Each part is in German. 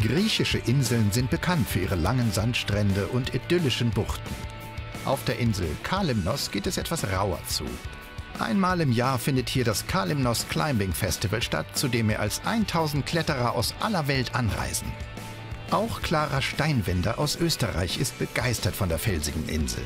Griechische Inseln sind bekannt für ihre langen Sandstrände und idyllischen Buchten. Auf der Insel Kalymnos geht es etwas rauer zu. Einmal im Jahr findet hier das Kalymnos Climbing Festival statt, zu dem mehr als 1000 Kletterer aus aller Welt anreisen. Auch Clara Steinwender aus Österreich ist begeistert von der felsigen Insel.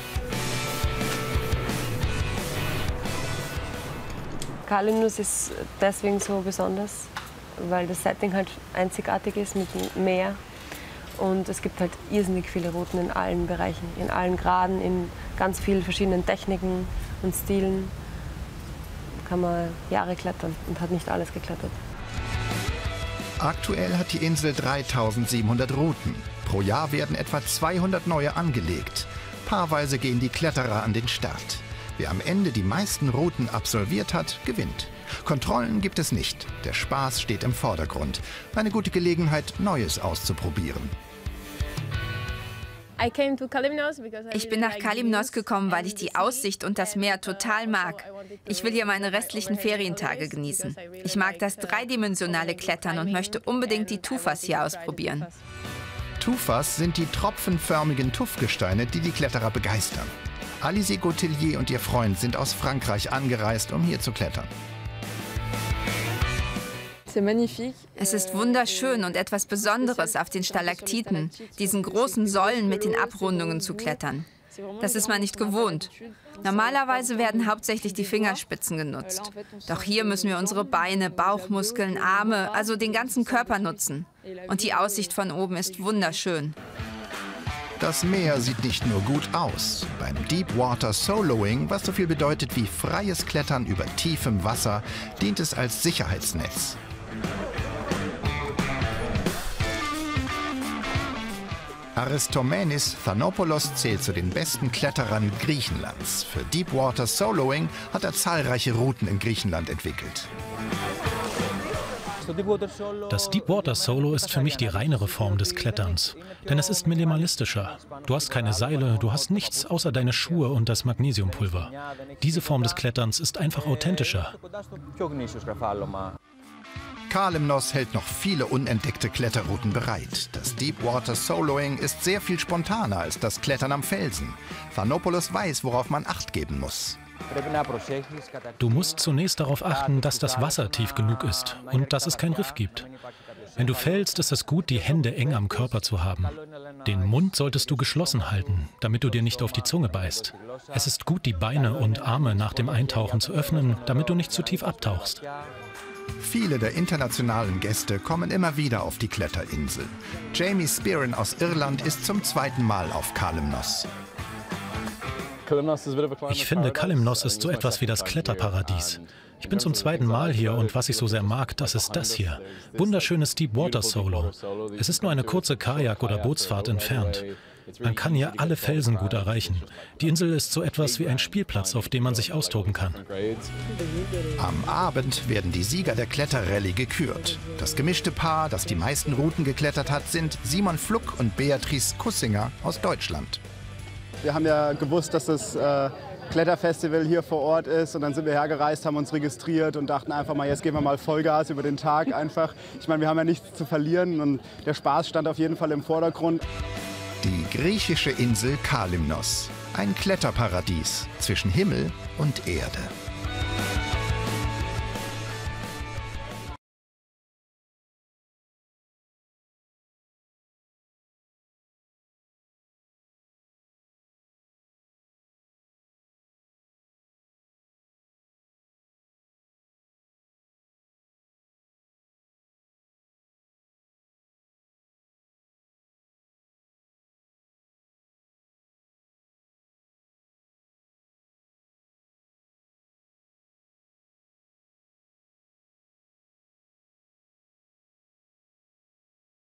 Kalymnos ist deswegen so besonders, weil das Setting halt einzigartig ist mit dem Meer. Und es gibt halt irrsinnig viele Routen in allen Bereichen, in allen Graden, in ganz vielen verschiedenen Techniken und Stilen. Kann man Jahre klettern und hat nicht alles geklettert. Aktuell hat die Insel 3700 Routen. Pro Jahr werden etwa 200 neue angelegt. Paarweise gehen die Kletterer an den Start. Wer am Ende die meisten Routen absolviert hat, gewinnt. Kontrollen gibt es nicht. Der Spaß steht im Vordergrund. Eine gute Gelegenheit, Neues auszuprobieren. Ich bin nach Kalymnos gekommen, weil ich die Aussicht und das Meer total mag. Ich will hier meine restlichen Ferientage genießen. Ich mag das dreidimensionale Klettern und möchte unbedingt die Tufas hier ausprobieren. Tufas sind die tropfenförmigen Tuffgesteine, die die Kletterer begeistern. Alizé Gautelier und ihr Freund sind aus Frankreich angereist, um hier zu klettern. Es ist wunderschön und etwas Besonderes, auf den Stalaktiten, diesen großen Säulen mit den Abrundungen zu klettern. Das ist man nicht gewohnt. Normalerweise werden hauptsächlich die Fingerspitzen genutzt. Doch hier müssen wir unsere Beine, Bauchmuskeln, Arme, also den ganzen Körper nutzen. Und die Aussicht von oben ist wunderschön. Das Meer sieht nicht nur gut aus. Beim Deepwater Soloing, was so viel bedeutet wie freies Klettern über tiefem Wasser, dient es als Sicherheitsnetz. Aristomenes Thanopoulos zählt zu den besten Kletterern Griechenlands. Für Deepwater Soloing hat er zahlreiche Routen in Griechenland entwickelt. Das Deepwater Solo ist für mich die reinere Form des Kletterns, denn es ist minimalistischer. Du hast keine Seile, du hast nichts außer deine Schuhe und das Magnesiumpulver. Diese Form des Kletterns ist einfach authentischer. Kalymnos hält noch viele unentdeckte Kletterrouten bereit. Das Deepwater Soloing ist sehr viel spontaner als das Klettern am Felsen. Thanopoulos weiß, worauf man Acht geben muss. Du musst zunächst darauf achten, dass das Wasser tief genug ist und dass es kein Riff gibt. Wenn du fällst, ist es gut, die Hände eng am Körper zu haben. Den Mund solltest du geschlossen halten, damit du dir nicht auf die Zunge beißt. Es ist gut, die Beine und Arme nach dem Eintauchen zu öffnen, damit du nicht zu tief abtauchst. Viele der internationalen Gäste kommen immer wieder auf die Kletterinsel. Jamie Spearin aus Irland ist zum zweiten Mal auf Kalymnos. Ich finde, Kalymnos ist so etwas wie das Kletterparadies. Ich bin zum zweiten Mal hier und was ich so sehr mag, das ist das hier. Wunderschönes Deepwater Solo. Es ist nur eine kurze Kajak- oder Bootsfahrt entfernt. Man kann hier alle Felsen gut erreichen. Die Insel ist so etwas wie ein Spielplatz, auf dem man sich austoben kann. Am Abend werden die Sieger der Kletterrallye gekürt. Das gemischte Paar, das die meisten Routen geklettert hat, sind Simon Fluck und Beatrice Kussinger aus Deutschland. Wir haben ja gewusst, dass das Kletterfestival hier vor Ort ist und dann sind wir hergereist, haben uns registriert und dachten einfach mal, jetzt geben wir mal Vollgas über den Tag einfach. Ich meine, wir haben ja nichts zu verlieren und der Spaß stand auf jeden Fall im Vordergrund. Die griechische Insel Kalymnos, ein Kletterparadies zwischen Himmel und Erde.